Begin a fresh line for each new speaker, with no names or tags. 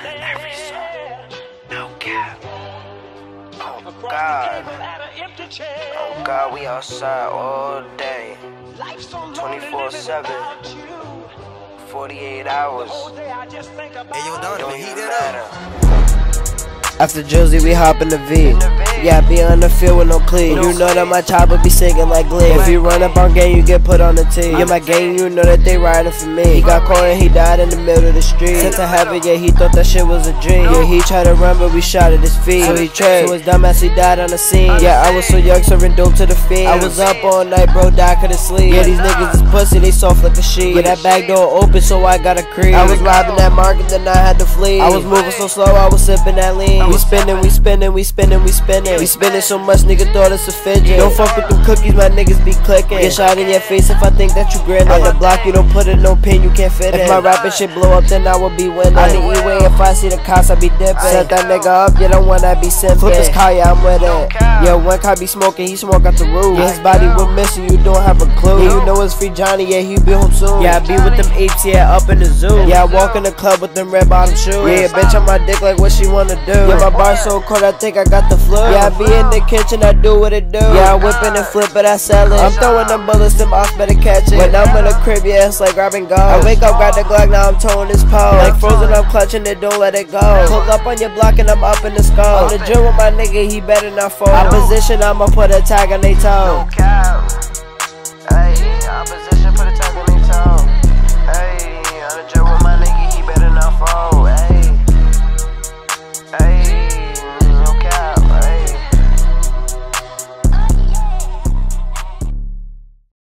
every song. No cap. Oh God. Oh God, we outside all day. 24/7. 48 hours.
Hey, yo, Donovan, heat that up.
After Jersey, we hop in the V. Yeah, I be on the field with no cleats. You know that my chopper be singing like Glee. If you run up on gang, you get put on the tee. Yeah, my gang, you know that they riding for me. He got caught and he died in the middle of the street. Sent to heaven, yeah, he thought that shit was a dream. Yeah, he tried to run, but we shot at his feet. So he tripped, so his dumb ass, he died on the scene. Yeah, I was so young, serving dope to the fiend. I was up all night, bro, died, couldn't sleep. Yeah, these niggas is pussy, they soft like a sheet. Yeah, that back door open, so I got a creep. I was robbing that market, then I had to flee. I was moving so slow, I was sipping that lean. We spinning, we spinning, we spinning, we spinning. We spinning so much, nigga thought it's a fidget. Don't fuck with them cookies, my niggas be clicking. Get shot in your face if I think that you grinning. On the block, you don't put in no pin, you can't fit in. If my rapping shit blow up, then I will be winning. On the E-way, if I see the cops, I be dipping. Set that nigga up, yeah, the one I be simping. Flip his car, yeah, I'm with it. Yeah, one car be smoking, he smoke out the roof. Yeah, his body was missing, you don't have a clue. Yeah, you know it's free Johnny, yeah, he be home soon. Yeah, I be with them apes, yeah, up in the zoo. Yeah, I walk in the club with them red bottom shoes. Yeah, bitch on my dick like what she wanna do. Yeah, my bar so cold, I think I got the flu. Yeah, I be in the kitchen, I do what it do. Yeah, I whip it and flip it, I sell it. I'm throwing them bullets, them ops better catch it. When I'm in the crib, yeah, it's like grabbing gold. I wake up, grab the Glock, now I'm towing this pole. Like Frozen, I'm clutching it, don't let it go. Pull up on your block and I'm up in the skull. On the gym with my nigga, he better not fall. Opposition, I'ma put a tag on they toe.